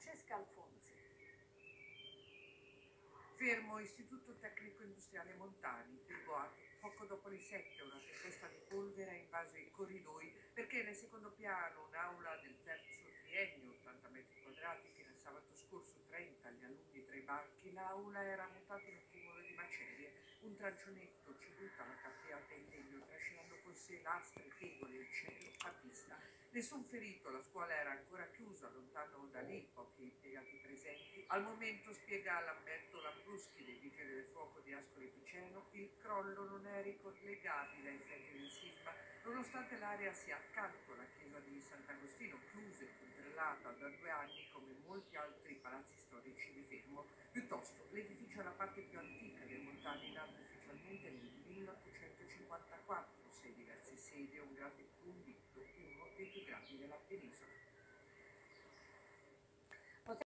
Francesca Alfonsi. Fermo Istituto Tecnico Industriale Montani, il boato. Poco dopo le 7 una tempesta di polvere ha invaso i corridoi perché nel secondo piano un'aula del terzo triennio, 80 metri quadrati, fino a sabato scorso 30 gli alunni tra i banchi, l'aula era mutata in un cumulo di macerie. Un trancionetto ceduta alla capriata in legno trascinando con sé lastre, tegole, il cielo a vista. Nessun ferito, la scuola era ancora chiusa, lontano da lì pochi impiegati presenti. Al momento, spiega Lamberto Lambruschi dei Vigili del Fuoco di Ascoli Piceno, il crollo non è ricollegabile ai effetti del sisma, nonostante l'area sia accanto alla chiesa di Sant'Agostino, chiusa e puntellata da 2 anni come molti altri palazzi storici di Fermo. Piuttosto, l'edificio è la parte più antica del Montani, nato ufficialmente nel 1854, 6 diverse sedi e un grande convitto, uno dei più grandi della penisola.